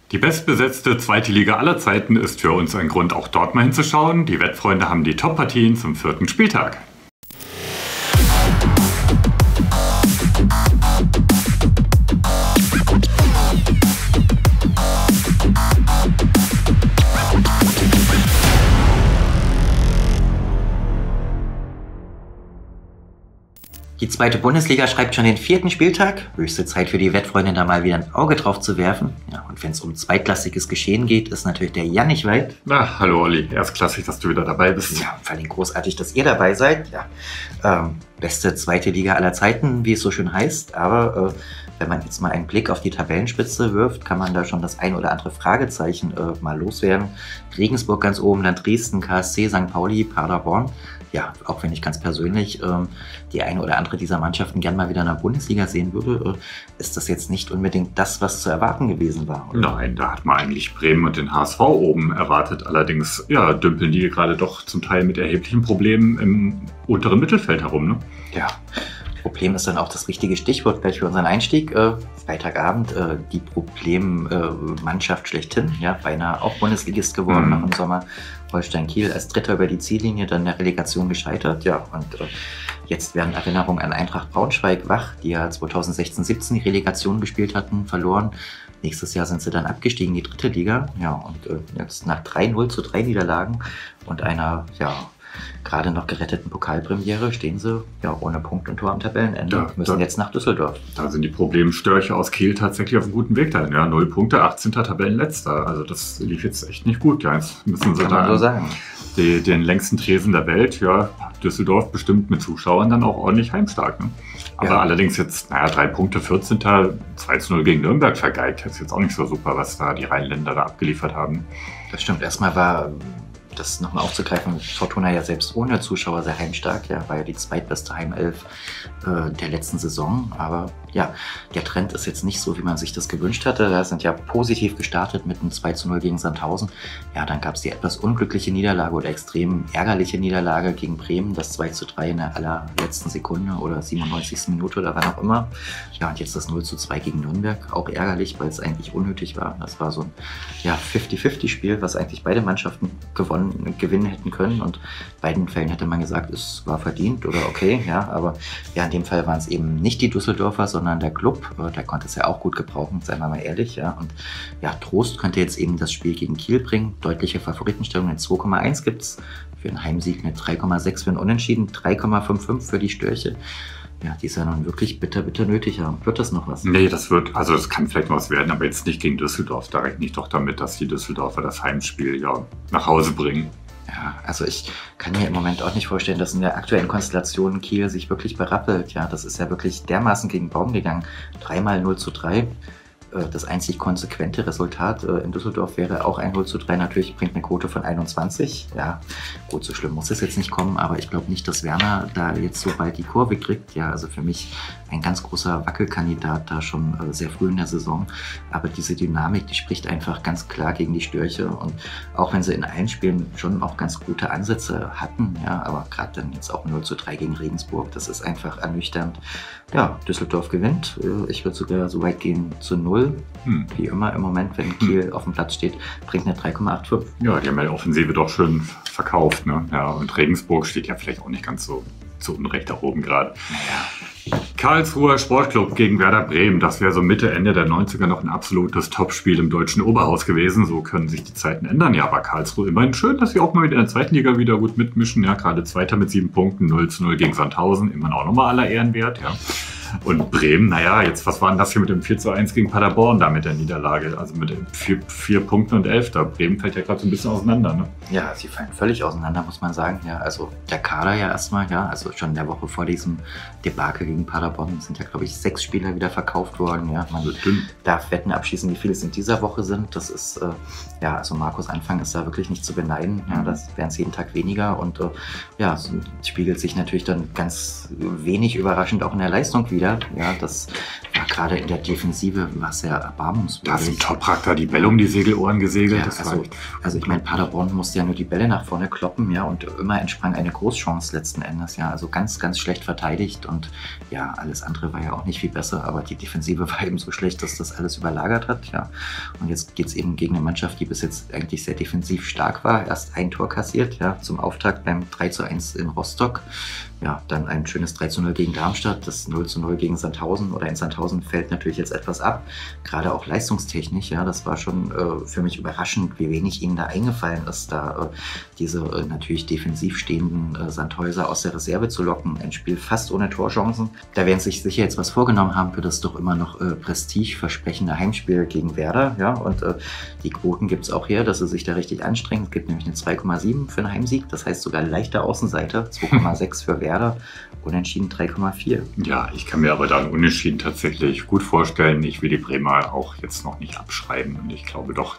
Die bestbesetzte zweite Liga aller Zeiten ist für uns ein Grund, auch dort mal hinzuschauen. Die Wettfreunde haben die Top-Partien zum 4. Spieltag. Die zweite Bundesliga schreibt schon den 4. Spieltag. Höchste Zeit für die Wettfreunde, da mal wieder ein Auge drauf zu werfen. Ja, und wenn es um zweitklassiges Geschehen geht, ist natürlich der Jan nicht weit. Na, hallo Olli, erstklassig, dass du wieder dabei bist. Ja, vor allem großartig, dass ihr dabei seid. Ja, beste zweite Liga aller Zeiten, wie es so schön heißt. Aber wenn man jetzt mal einen Blick auf die Tabellenspitze wirft, kann man da schon das ein oder andere Fragezeichen mal loswerden. Regensburg ganz oben, dann Dresden, KSC, St. Pauli, Paderborn. Ja, auch wenn ich ganz persönlich die eine oder andere dieser Mannschaften gern mal wieder in der Bundesliga sehen würde, ist das jetzt nicht unbedingt das, was zu erwarten gewesen war. Oder? Nein, da hat man eigentlich Bremen und den HSV oben erwartet. Allerdings ja, dümpeln die gerade doch zum Teil mit erheblichen Problemen im unteren Mittelfeld herum. Ne? Ja, Problem ist dann auch das richtige Stichwort gleich für unseren Einstieg. Freitagabend, die Problemmannschaft schlechthin, ja, beinahe auch Bundesligist geworden nach dem Sommer. Holstein Kiel als Dritter über die Ziellinie, dann der Relegation gescheitert. Ja, und jetzt werden Erinnerungen an Eintracht Braunschweig wach, die ja 2016/17 die Relegation gespielt hatten, verloren. Nächstes Jahr sind sie dann abgestiegen in die 3. Liga. Ja, und jetzt nach 3-0-3 Niederlagen und einer, ja, gerade noch geretteten Pokalpremiere stehen sie ja ohne Punkt und Tor am Tabellenende. Ja, müssen jetzt nach Düsseldorf. Da sind die Problemstörche aus Kiel tatsächlich auf einem guten Weg dahin. Ja, 0 Punkte, 18. Tabellenletzter. Also das lief jetzt echt nicht gut. Ja, jetzt müssen sie Kann man so sagen. Den längsten Tresen der Welt, ja, Düsseldorf bestimmt mit Zuschauern dann auch ordentlich heimstark. Ne? Aber Ja. allerdings jetzt, 3 Punkte, 14. 2-0 gegen Nürnberg vergeigt. Das ist jetzt auch nicht so super, was da die Rheinländer da abgeliefert haben. Das stimmt. Erstmal war, das nochmal aufzugreifen, Fortuna ja selbst ohne Zuschauer sehr heimstark. Ja, war ja die zweitbeste Heimelf der letzten Saison. Aber ja, der Trend ist jetzt nicht so, wie man sich das gewünscht hatte. Da sind ja positiv gestartet mit einem 2-0 gegen Sandhausen. Ja, dann gab es die etwas unglückliche Niederlage oder extrem ärgerliche Niederlage gegen Bremen, das 2-3 in der allerletzten Sekunde oder 97. Minute oder wann auch immer. Ja, und jetzt das 0-2 gegen Nürnberg, auch ärgerlich, weil es eigentlich unnötig war. Das war so ein 50-50-Spiel, was eigentlich beide Mannschaften gewinnen hätten können. Und in beiden Fällen hätte man gesagt, es war verdient oder okay, ja, aber ja, in dem Fall waren es eben nicht die Düsseldorfer, sondern der Club. Der konnte es ja auch gut gebrauchen, seien wir mal ehrlich, ja. Und ja, Trost könnte jetzt eben das Spiel gegen Kiel bringen. Deutliche Favoritenstellung, eine 2,1 gibt es für einen Heimsieg, eine 3,6 für einen Unentschieden, 3,55 für die Störche. Ja, die ist ja nun wirklich bitter nötig haben. Wird das noch was? Nee, das kann vielleicht noch was werden, aber jetzt nicht gegen Düsseldorf. Da rechne ich doch damit, dass die Düsseldorfer das Heimspiel ja nach Hause bringen. Ja, also ich kann mir im Moment auch nicht vorstellen, dass in der aktuellen Konstellation Kiel sich wirklich berappelt. Ja, das ist ja wirklich dermaßen gegen den Baum gegangen. 3-mal 0-3. Das einzig konsequente Resultat in Düsseldorf wäre auch ein 0-3. Natürlich bringt eine Quote von 21. Ja, gut, so schlimm muss es jetzt nicht kommen, aber ich glaube nicht, dass Werner da jetzt so bald die Kurve kriegt. Ja, also für mich ein ganz großer Wackelkandidat da schon sehr früh in der Saison. Aber diese Dynamik, die spricht einfach ganz klar gegen die Störche. Und auch wenn sie in allen Spielen schon auch ganz gute Ansätze hatten, ja, aber gerade dann jetzt auch 0-3 gegen Regensburg, das ist einfach ernüchternd. Ja, Düsseldorf gewinnt. Ich würde sogar so weit gehen zu 0. Wie immer im Moment, wenn Kiel auf dem Platz steht, bringt eine 3,85. Ja, die haben ja die Offensive doch schön verkauft. Ne? Ja, und Regensburg steht ja vielleicht auch nicht ganz so zu Unrecht da oben gerade. Naja. Karlsruher Sportclub gegen Werder Bremen. Das wäre so Mitte, Ende der 90er noch ein absolutes Topspiel im deutschen Oberhaus gewesen. So können sich die Zeiten ändern. Ja, aber Karlsruhe immerhin schön, dass sie auch mal wieder in der zweiten Liga wieder gut mitmischen. Ja, gerade Zweiter mit 7 Punkten, 0-0 gegen Sandhausen. Immerhin auch nochmal aller Ehren wert. Ja. Und Bremen, naja, jetzt, was war denn das hier mit dem 4-1 gegen Paderborn da mit der Niederlage? Also mit 4 Punkten und 11. Bremen fällt ja gerade so ein bisschen auseinander, ne? Ja, sie fallen völlig auseinander, muss man sagen. Ja, also der Kader ja erstmal, ja, also schon in der Woche vor diesem Debakel gegen Paderborn sind ja, glaube ich, 6 Spieler wieder verkauft worden. Ja, man darf Wetten abschließen, wie viele es in dieser Woche sind. Das ist, ja, also Markus Anfang ist da wirklich nicht zu beneiden. Ja, das wären es jeden Tag weniger und ja, es spiegelt sich natürlich dann ganz wenig überraschend auch in der Leistung wieder. wieder. Ja, das war gerade in der Defensive war sehr erbarmungswürdig. Da sind Toprak da die Bälle um die Segelohren gesegelt. Ja, also ich meine, Paderborn musste ja nur die Bälle nach vorne kloppen, ja, und immer entsprang eine Großchance letzten Endes, ja, also ganz, ganz schlecht verteidigt und ja, alles andere war ja auch nicht viel besser, aber die Defensive war eben so schlecht, dass das alles überlagert hat, ja. Und jetzt geht es eben gegen eine Mannschaft, die bis jetzt eigentlich sehr defensiv stark war, erst ein Tor kassiert, ja, zum Auftakt beim 3:1 in Rostock. Ja, dann ein schönes 3:0 gegen Darmstadt, das 0:0 gegen Sandhausen oder in Sandhausen fällt natürlich jetzt etwas ab, gerade auch leistungstechnisch, ja, das war schon für mich überraschend, wie wenig ihnen da eingefallen ist, da diese natürlich defensiv stehenden Sandhäuser aus der Reserve zu locken, ein Spiel fast ohne Torchancen. Da werden sich sicher jetzt was vorgenommen haben für das doch immer noch prestigeversprechende Heimspiel gegen Werder, ja, und die Quoten gibt es auch her, dass sie sich da richtig anstrengen, es gibt nämlich eine 2,7 für einen Heimsieg, das heißt sogar leichter Außenseiter, 2,6 für Werder, Unentschieden 3,4. Ja, ich kann mir aber da einen Unentschieden tatsächlich gut vorstellen. Ich will die Bremer auch jetzt noch nicht abschreiben und ich glaube doch,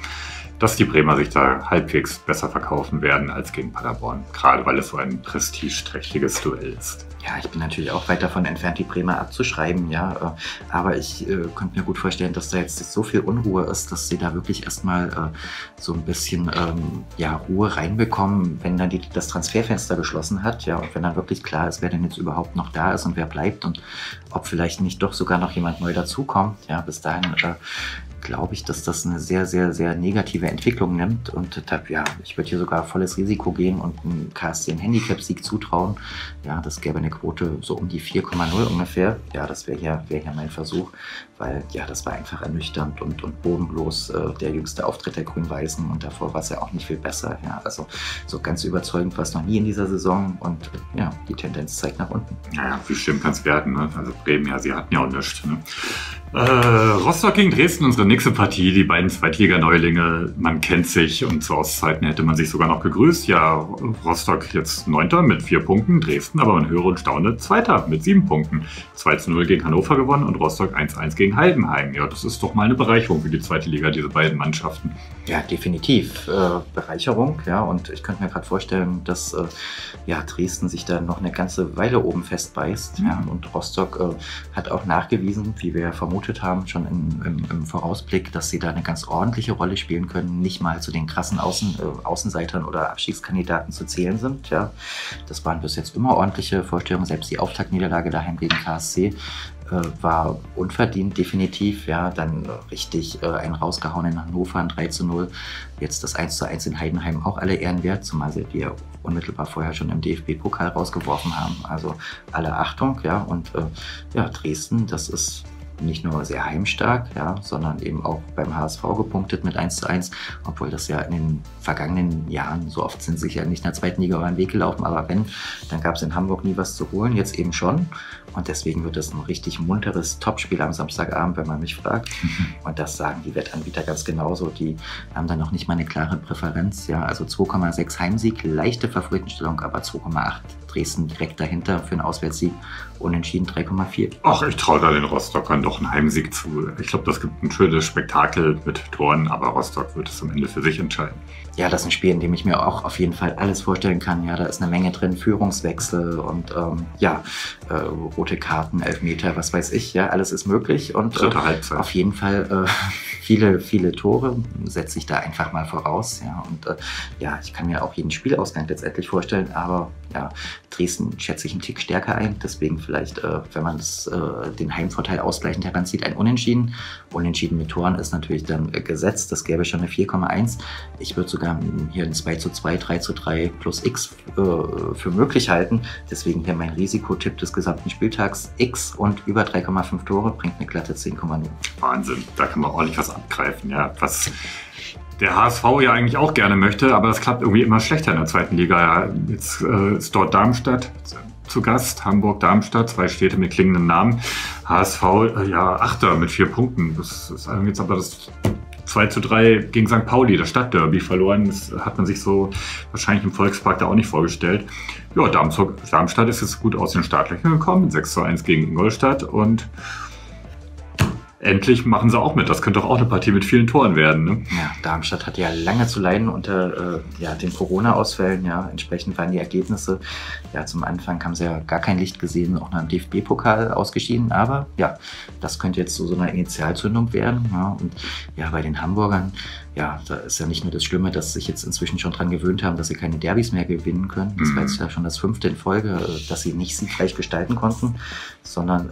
dass die Bremer sich da halbwegs besser verkaufen werden als gegen Paderborn, gerade weil es so ein prestigeträchtiges Duell ist. Ja, ich bin natürlich auch weit davon entfernt, die Bremer abzuschreiben, ja, aber ich könnte mir gut vorstellen, dass da jetzt so viel Unruhe ist, dass sie da wirklich erstmal so ein bisschen ja, Ruhe reinbekommen, wenn dann das Transferfenster geschlossen hat, ja, und wenn dann wirklich klar ist, wer denn jetzt überhaupt noch da ist und wer bleibt und ob vielleicht nicht doch sogar noch jemand neu dazukommt, ja, bis dahin glaube ich, dass das eine sehr, sehr, sehr negative Entwicklung nimmt und ja, ich würde hier sogar volles Risiko gehen und einen KSC einen Handicap-Sieg zutrauen. Ja, das gäbe eine Quote so um die 4,0 ungefähr. Ja, das wäre hier mein Versuch, weil ja, das war einfach ernüchternd und bodenlos der jüngste Auftritt der Grün-Weißen und davor war es ja auch nicht viel besser. Ja, also so ganz überzeugend war es noch nie in dieser Saison und ja, die Tendenz zeigt nach unten. Naja, wie schlimm kann es werden, ne? Also Bremen, ja, sie hatten ja auch nichts, ne? Rostock gegen Dresden, unsere nächste Partie, die beiden Zweitliga-Neulinge, man kennt sich und zu Ostzeiten hätte man sich sogar noch begrüßt. Ja, Rostock jetzt 9. mit 4 Punkten, Dresden aber man höre und staune 2. mit 7 Punkten. 2:0 gegen Hannover gewonnen und Rostock 1:1 gegen Heidenheim. Ja, das ist doch mal eine Bereicherung für die zweite Liga, diese beiden Mannschaften. Ja, definitiv Bereicherung, ja, und ich könnte mir gerade vorstellen, dass ja, Dresden sich da noch eine ganze Weile oben festbeißt, ja, und Rostock hat auch nachgewiesen, wie wir vermutet haben, schon im Vorausblick, dass sie da eine ganz ordentliche Rolle spielen können, nicht mal zu den krassen Außenseitern oder Abstiegskandidaten zu zählen sind. Ja. Das waren bis jetzt immer ordentliche Vorstellungen, selbst die Auftaktniederlage daheim gegen KSC war unverdient definitiv, ja, dann richtig einen rausgehauen in Hannover, ein 3:0, jetzt das 1:1 in Heidenheim auch alle Ehren wert, zumal sie die ja unmittelbar vorher schon im DFB-Pokal rausgeworfen haben, also alle Achtung, ja, und ja, Dresden, das ist nicht nur sehr heimstark, ja, sondern eben auch beim HSV gepunktet mit 1:1, obwohl das ja in den vergangenen Jahren, so oft sind sie ja nicht in der zweiten Liga über den Weg gelaufen, aber wenn, dann gab es in Hamburg nie was zu holen, jetzt eben schon. Und deswegen wird es ein richtig munteres Topspiel am Samstagabend, wenn man mich fragt. Und das sagen die Wettanbieter ganz genauso. Die haben dann noch nicht mal eine klare Präferenz. Ja, also 2,6 Heimsieg, leichte Favoritenstellung, aber 2,8 Dresden direkt dahinter für einen Auswärtssieg. Unentschieden 3,4. Ach, ich traue da den Rostockern doch einen Heimsieg zu. Ich glaube, das gibt ein schönes Spektakel mit Toren, aber Rostock wird es am Ende für sich entscheiden. Ja, das ist ein Spiel, in dem ich mir auch auf jeden Fall alles vorstellen kann. Ja, da ist eine Menge drin, Führungswechsel und ja, rote Karten, Elfmeter, was weiß ich. Ja, alles ist möglich und dritte Halbzeit. Auf jeden Fall viele Tore setze ich da einfach mal voraus. Ja, und ja, ich kann mir auch jeden Spielausgang letztendlich vorstellen, aber ja, Dresden schätze ich einen Tick stärker ein. Deswegen vielleicht, wenn man den Heimvorteil ausgleichend heranzieht, ein Unentschieden. Unentschieden mit Toren ist natürlich dann gesetzt. Das gäbe schon eine 4,1. Ich würde sogar hier ein 2:2, 3:3 plus X für möglich halten. Deswegen hier mein Risikotipp des gesamten Spieltags. X und über 3,5 Tore bringt eine glatte 10,0. Wahnsinn, da kann man ordentlich was abgreifen. Ja, was der HSV ja eigentlich auch gerne möchte, aber es klappt irgendwie immer schlechter in der zweiten Liga. Ja, jetzt ist dort Darmstadt zu Gast, Hamburg-Darmstadt, 2 Städte mit klingenden Namen. HSV, ja, 8. mit 4 Punkten. Das ist jetzt aber das 2:3 gegen St. Pauli, das Stadtderby verloren. Das hat man sich so wahrscheinlich im Volkspark da auch nicht vorgestellt. Ja, Darmstadt ist jetzt gut aus den Startlöchern gekommen, 6:1 gegen Ingolstadt und endlich machen sie auch mit. Das könnte doch auch eine Partie mit vielen Toren werden. Ne? Ja, Darmstadt hat ja lange zu leiden unter den Corona-Ausfällen. Ja, entsprechend waren die Ergebnisse. Ja, zum Anfang haben sie ja gar kein Licht gesehen, auch nach dem DFB-Pokal ausgeschieden. Aber ja, das könnte jetzt so eine Initialzündung werden. Ja, und ja, bei den Hamburgern, ja, da ist ja nicht nur das Schlimme, dass sie sich jetzt inzwischen schon dran gewöhnt haben, dass sie keine Derbys mehr gewinnen können. Das war jetzt ja schon das 5. in Folge, dass sie nicht siegreich gestalten konnten, sondern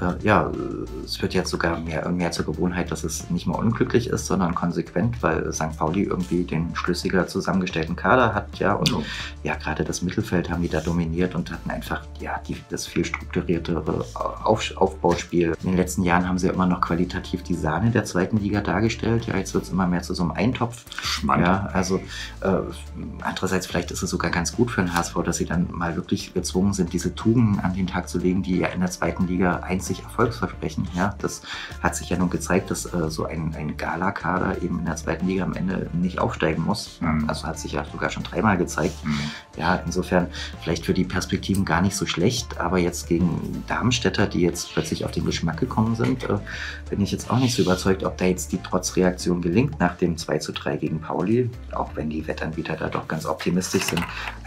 es wird jetzt sogar mehr zur Gewohnheit, dass es nicht mehr unglücklich ist, sondern konsequent, weil St. Pauli irgendwie den schlüssiger zusammengestellten Kader hat, ja, und ja, gerade das Mittelfeld haben die da dominiert und hatten einfach, ja, das viel strukturiertere Aufbauspiel. In den letzten Jahren haben sie ja immer noch qualitativ die Sahne der 2. Liga dargestellt, ja, jetzt wird es immer mehr zu so einem Eintopf. Schmann. Ja, also andererseits vielleicht ist es sogar ganz gut für den HSV, dass sie dann mal wirklich gezwungen sind, diese Tugenden an den Tag zu legen, die ja in der 2. Liga einzig erfolgsversprechen. Ja, das hat sich ja nun gezeigt, dass so ein Gala-Kader eben in der 2. Liga am Ende nicht aufsteigen muss. Also hat sich ja sogar schon 3-mal gezeigt. Ja, insofern vielleicht für die Perspektiven gar nicht so schlecht, aber jetzt gegen Darmstädter, die jetzt plötzlich auf den Geschmack gekommen sind, bin ich jetzt auch nicht so überzeugt, ob da jetzt die Trotzreaktion gelingt nach dem 2:3 gegen Pauli, auch wenn die Wettanbieter da doch ganz optimistisch sind.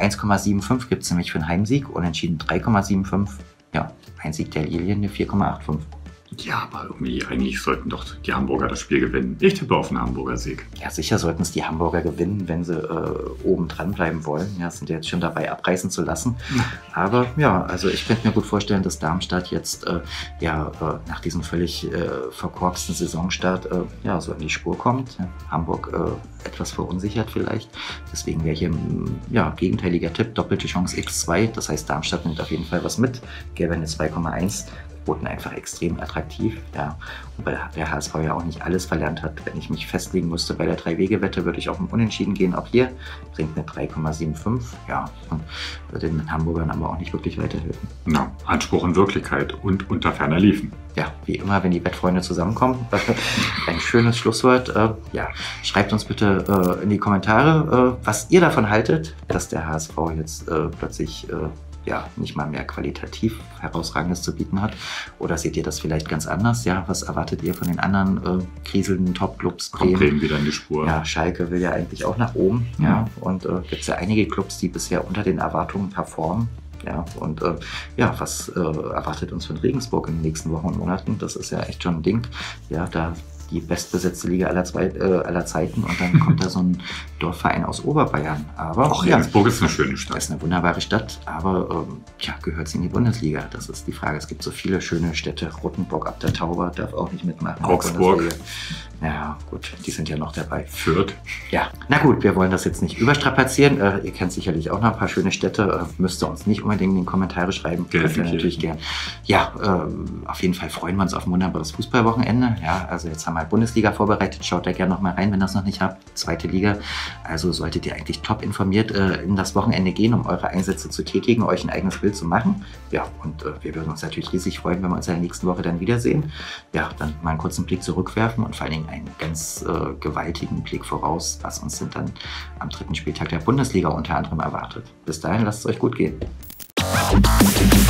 1,75 gibt es nämlich für einen Heimsieg, unentschieden 3,75. Ja, ein Sieg der Lilien eine 4,85. Ja, aber irgendwie eigentlich sollten doch die Hamburger das Spiel gewinnen. Ich tippe auf einen Hamburger Sieg. Ja, sicher sollten es die Hamburger gewinnen, wenn sie oben dran bleiben wollen. Ja, sind ja jetzt schon dabei, abreißen zu lassen. Aber ja, also ich könnte mir gut vorstellen, dass Darmstadt jetzt nach diesem völlig verkorksten Saisonstart so in die Spur kommt. Ja, Hamburg etwas verunsichert vielleicht. Deswegen wäre hier gegenteiliger Tipp, doppelte Chance X2. Das heißt, Darmstadt nimmt auf jeden Fall was mit. Gäbe eine 2,1. Boten einfach extrem attraktiv, ja. Und weil der HSV ja auch nicht alles verlernt hat. Wenn ich mich festlegen müsste bei der 3-Wege-Wette, würde ich auf ein Unentschieden gehen. Auch hier bringt eine 3,75, ja, und würde den Hamburgern aber auch nicht wirklich weiterhelfen. Na, Anspruch und Wirklichkeit und unter ferner Liefen. Ja, wie immer, wenn die Wettfreunde zusammenkommen. Ein schönes Schlusswort. Schreibt uns bitte in die Kommentare, was ihr davon haltet, dass der HSV jetzt plötzlich nicht mal mehr qualitativ Herausragendes zu bieten hat. Oder seht ihr das vielleicht ganz anders? Ja, was erwartet ihr von den anderen kriselnden Top-Clubs? Kommt Bremen wieder in die Spur. Ja, Schalke will ja eigentlich auch nach oben. Ja, und gibt es ja einige Clubs, die bisher unter den Erwartungen performen. Ja, und was erwartet uns von Regensburg in den nächsten Wochen und Monaten? Das ist ja echt schon ein Ding. Ja, da die bestbesetzte Liga aller Zeiten und dann kommt da so ein Dorfverein aus Oberbayern. Aber auch Regensburg ist eine schöne Stadt. Das ist eine wunderbare Stadt, aber gehört sie in die Bundesliga? Das ist die Frage. Es gibt so viele schöne Städte. Rottenburg ab der Tauber darf auch nicht mitmachen. Augsburg. Ja, gut, die sind ja noch dabei. Fürth. Ja, na gut, wir wollen das jetzt nicht überstrapazieren. Ihr kennt sicherlich auch noch ein paar schöne Städte. Müsst ihr uns nicht unbedingt in die Kommentare schreiben. Könnt ihr natürlich gern. Ja, auf jeden Fall freuen wir uns auf ein wunderbares Fußballwochenende. Ja, also jetzt haben wir Bundesliga vorbereitet. Schaut da gerne noch mal rein, wenn ihr das noch nicht habt. 2. Liga. Also solltet ihr eigentlich top informiert in das Wochenende gehen, um eure Einsätze zu tätigen, euch ein eigenes Bild zu machen. Ja, und wir würden uns natürlich riesig freuen, wenn wir uns in der nächsten Woche dann wiedersehen. Ja, dann mal einen kurzen Blick zurückwerfen und vor allen Dingen einen ganz gewaltigen Blick voraus, was uns denn dann am 3. Spieltag der Bundesliga unter anderem erwartet. Bis dahin, lasst es euch gut gehen.